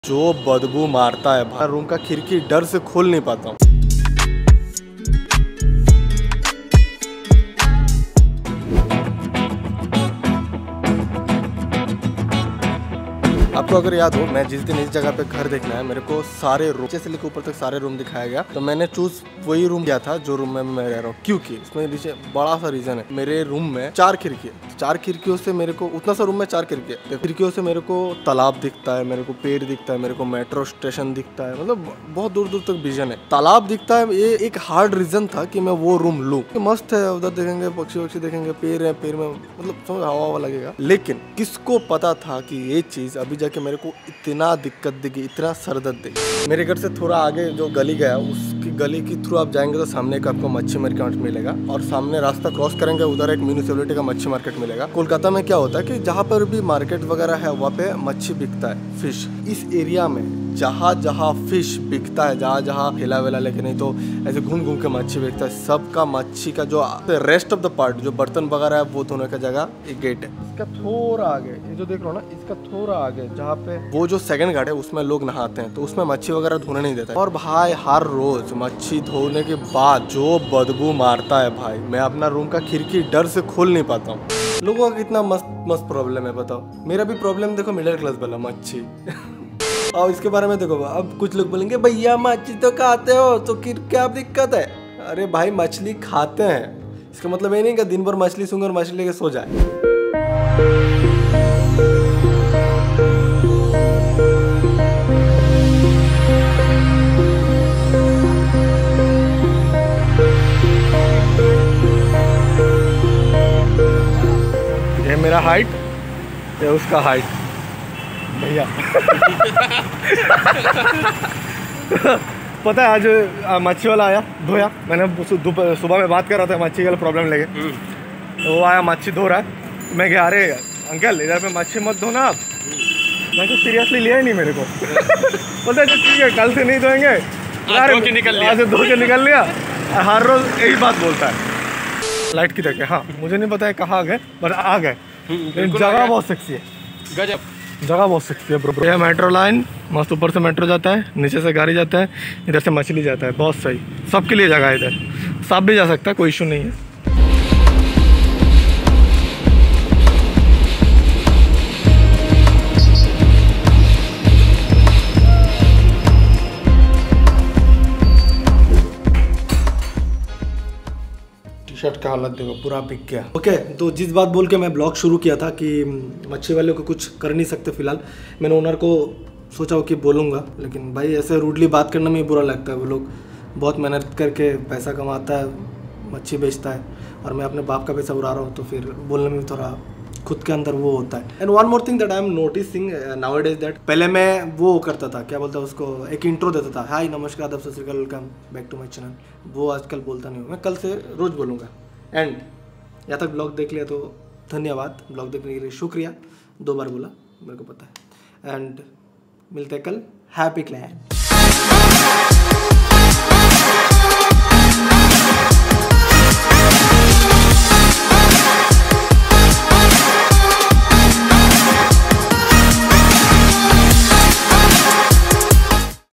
जो बदबू मारता है भाई, रूम का खिड़की डर से खोल नहीं पाता हूँ। आपको अगर याद हो, मैं जिस दिन इस जगह पे घर देखना है, मेरे को सारे रूम नीचे से लेकर ऊपर तक सारे रूम दिखाया गया, तो मैंने चूज वही रूम किया था जो रूम में मैं रह रहा हूँ। क्योंकि इसमें नीचे बड़ा सा रीजन है। मेरे रूम में 4 खिड़की है, 4 खिड़कियों से मेरे को उतना सा रूम में 4 खिड़की है, खिड़कियों से मेरे को तालाब दिखता है, मेरे को पेड़ दिखता है, मेरे को मेट्रो स्टेशन दिखता है, मतलब बहुत दूर दूर तक विजन है। तालाब दिखता है, ये एक हार्ड रीजन था कि मैं वो रूम लूँ। मस्त है, उधर देखेंगे पक्षी वक्षी देखेंगे, पेड़ है, पेड़ में मतलब समझ हवा लगेगा। लेकिन किसको पता था कि ये चीज अभी जाके मेरे को इतना दिक्कत देगी, इतना सरदर्द देगी। मेरे घर से थोड़ा आगे जो गली गया, उसकी गली के थ्रू आप जाएंगे तो सामने का आपको मच्छी मार्केट मिलेगा, और सामने रास्ता क्रॉस करेंगे उधर एक म्यूनिसिपैलिटी का मच्छी मार्केट मिलेगा। कोलकाता में क्या होता है कि जहाँ पर भी मार्केट वगैरह है वहाँ पे मच्छी बिकता है, फिश। इस एरिया में जहाँ जहाँ फिश बिकता है, जहाँ जहाँ ठेला वेला लेके नहीं तो ऐसे घूम घूम के मच्छी बिकता है, सबका मच्छी का जो रेस्ट ऑफ द पार्ट जो बर्तन वगैरह है वो धोने का जगह एक गेट है। इसका थोड़ा आगे ये जो देख रहे हो ना, इसका थोड़ा आगे जहाँ पे वो जो सेकंड गार्ड है उसमें लोग नहाते हैं, तो उसमें मच्छी वगैरह धोने नहीं देता है। और भाई हर रोज मच्छी धोने के बाद जो बदबू मारता है भाई, मैं अपना रूम का खिड़की डर से खोल नहीं पाता हूँ। लोगों का कितना मस्त मस्त प्रॉब्लम है बताओ। मेरा भी प्रॉब्लम देखो, मिडिल क्लास वाला मच्छी। और इसके बारे में देखो, अब कुछ लोग बोलेंगे भैया मछली तो खाते हो तो फिर क्या दिक्कत है। अरे भाई मछली खाते हैं, इसका मतलब ये नहीं कि दिन भर मछली सूंघ और मछली लेके सो जाए। ये मेरा हाइट, ये उसका हाइट भैया। पता है आज मच्छी वाला आया, धोया। मैंने सुबह में बात कर रहा था मच्छी का प्रॉब्लम लेके, तो वो आया मच्छी धो रहा है। मैं गया, अरे अंकल इधर पे मच्छी मत धोना आप। मैं तो सीरियसली लिया ही नहीं मेरे को। पता है ठीक है कल से नहीं धोएंगे, आज धो के निकल लिया। हर रोज यही बात बोलता है। लाइट की देखे, हाँ मुझे नहीं पता है कहाँ आ गए, पर आ गए। जगह बहुत सेक्सी है, गजब जगह बहुत सेक्सी है ब्रो। ये मेट्रो लाइन मस्त, ऊपर से मेट्रो जाता है, नीचे से गाड़ी जाता है, इधर से मछली जाता है, बहुत सही। सबके लिए जगह है इधर, सांप भी जा सकता है, कोई इशू नहीं है। शर्ट का हालत देखो, पूरा बिक गया। ओके, तो जिस बात बोल के मैं ब्लॉग शुरू किया था कि मच्छी वाले को कुछ कर नहीं सकते फिलहाल, मैंने ओनर को सोचा कि बोलूँगा, लेकिन भाई ऐसे रूडली बात करने में बुरा लगता है। वो लोग बहुत मेहनत करके पैसा कमाता है, मच्छी बेचता है, और मैं अपने बाप का पैसा उड़ा रहा हूँ, तो फिर बोलने में थोड़ा खुद के अंदर वो होता है। And one more thing that I am noticing nowadays that, पहले मैं वो करता था, क्या बोलता है उसको, एक इंट्रो देता था, हाय नमस्कार आदाब सत श्री अकाल welcome back to my channel. वो आजकल बोलता नहीं हूँ, मैं कल से रोज़ बोलूँगा। एंड यहाँ तक ब्लॉग देख लिया तो धन्यवाद, ब्लॉग देखने के लिए शुक्रिया। 2 बार बोला मेरे को पता है। एंड मिलते कल, हैप्पी क्लैन।